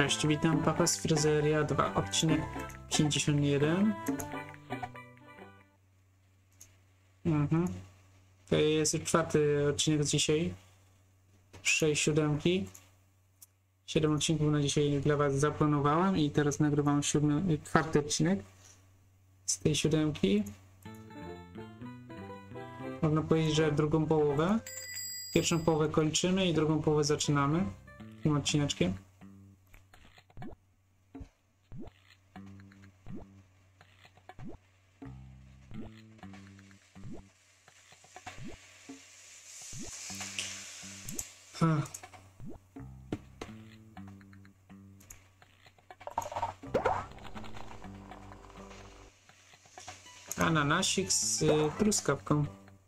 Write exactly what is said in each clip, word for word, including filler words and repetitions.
Cześć, witam, Papa z Fryzeria dwa, odcinek pięćdziesiąt jeden. Mhm. To jest już czwarty odcinek z dzisiaj. sześć siódemki. siedem odcinków na dzisiaj dla was zaplanowałem i teraz nagrywam siódmy, czwarty odcinek z tej siódemki. Można powiedzieć, że drugą połowę. Pierwszą połowę kończymy i drugą połowę zaczynamy tym odcineczkiem. Ha. Ananasik z y, truskawką.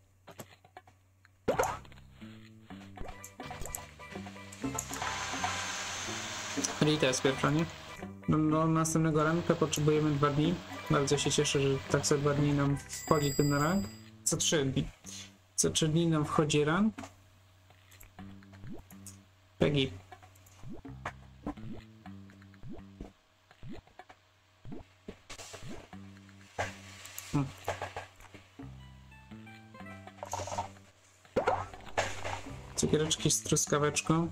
I to jest pierwsza, nie? Do, do następnego ranka potrzebujemy dwa dni. Bardzo się cieszę, że tak co dwa dni nam wchodzi ten rank. Co trzy dni. Co trzy dni nam wchodzi rank. Peggy. Hmm. Cukiereczki z truskaweczką.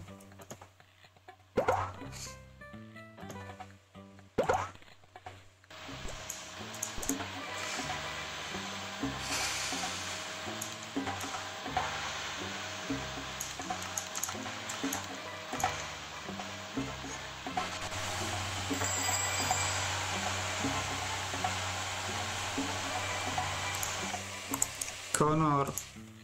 Connor.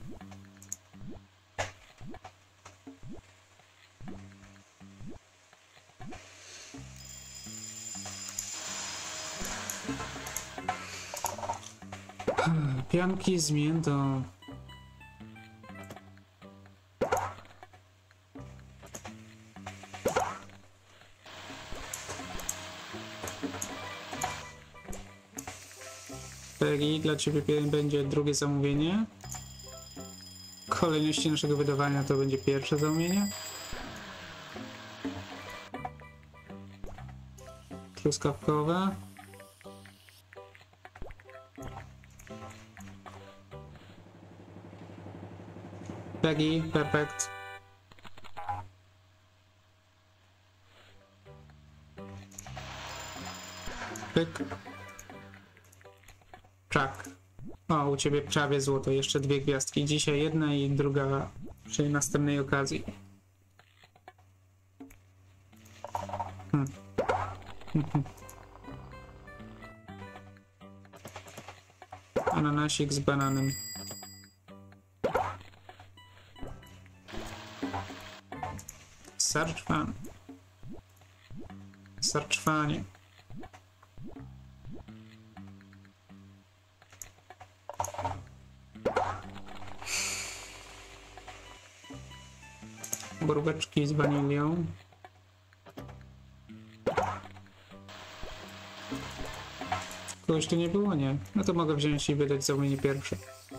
Pianki z miętą. Peggy, dla ciebie będzie drugie zamówienie. W kolejności naszego wydawania to będzie pierwsze zamówienie. Truskawkowe. Peggy, perfekt. Pyk. Czak. O, u ciebie prawie złoto, jeszcze dwie gwiazdki. Dzisiaj jedna i druga przy następnej okazji. Hmm. Ananasik z bananem. Sarczwan. Sarczwanie. Boróweczki z wanilią. Kogoś tu nie było? Nie. No to mogę wziąć i wydać zamówienie pierwsze.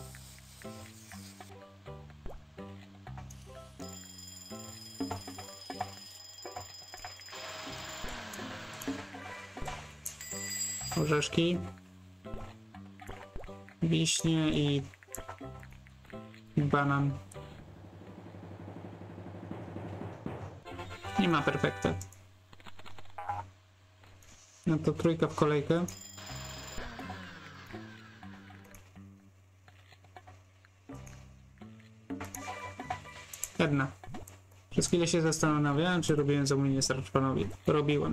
Orzeszki. Wiśnie i banan. Nie ma perfekta. No to trójka w kolejkę. Jedna. Przez chwilę się zastanawiałem, czy robiłem zamówienie Sarczwanowi. Robiłem.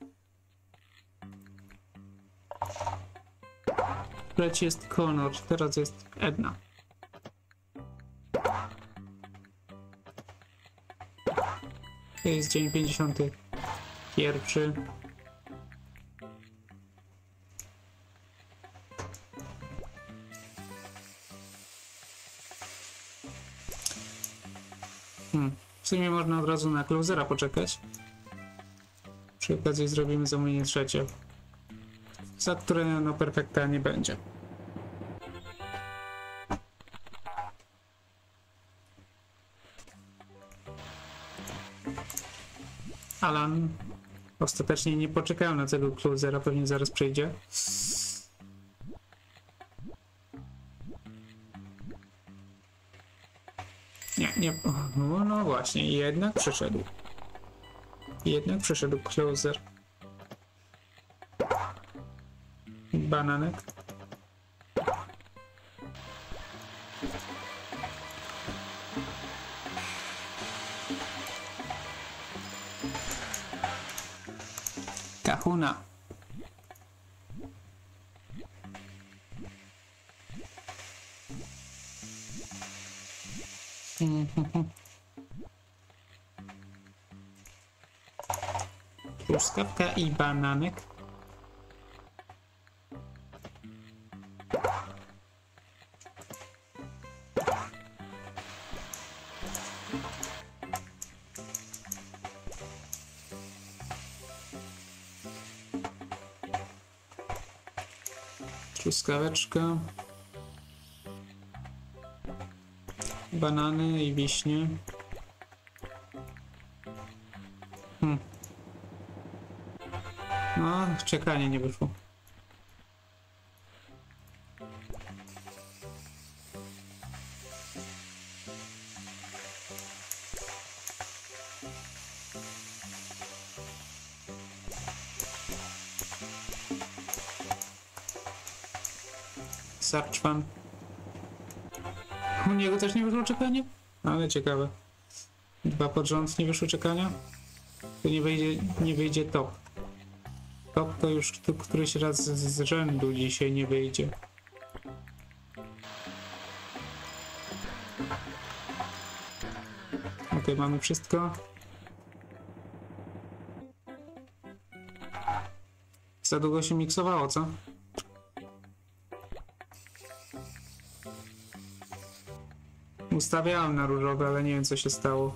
Leci jest Connor, teraz jest Edna. To jest dzień pięćdziesiąty pierwszy. Hmm. W sumie można od razu na closera poczekać. Przy okazji zrobimy zamówienie trzecie, za które no perfekta nie będzie. Alan ostatecznie nie poczekałem na tego closera, pewnie zaraz przyjdzie. Nie, nie, no, no właśnie, jednak przyszedł. Jednak przyszedł closer. Bananek. Kahuna. Truskawka i bananek. Truskaweczka. Banany i wiśnie. Hmm. No, czekanie nie wyszło. Sarczwan. U niego też nie wyszło czekanie? Ale ciekawe. Dwa pod rząd nie wyszło czekania? To nie wyjdzie, nie wyjdzie top. Top to już to któryś raz z rzędu dzisiaj nie wyjdzie. Ok, mamy wszystko. Za długo się miksowało, co? Ustawiałem na różowe, ale nie wiem co się stało.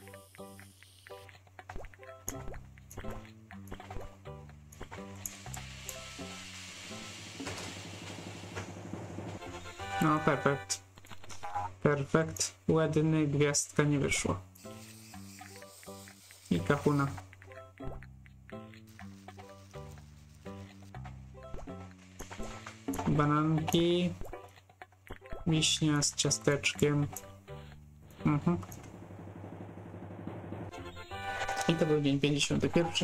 No, perfekt. Perfekt. Ładny, gwiazdka nie wyszło. I kahuna. Bananki. Wiśnia z ciasteczkiem. Mhm. I to był dzień pięćdziesiąty pierwszy.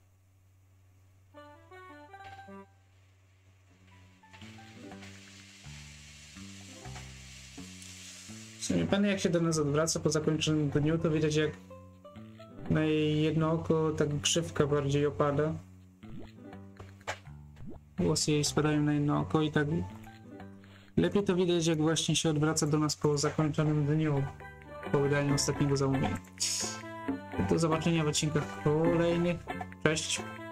W sumie pan jak się do nas odwraca po zakończonym dniu, to widać jak na jej jedno oko tak grzywka bardziej opada. Włosy jej spadają na jedno oko i tak lepiej to widać jak właśnie się odwraca do nas po zakończonym dniu, po wydaniu ostatniego zamówienia. Do zobaczenia w odcinkach kolejnych. Cześć!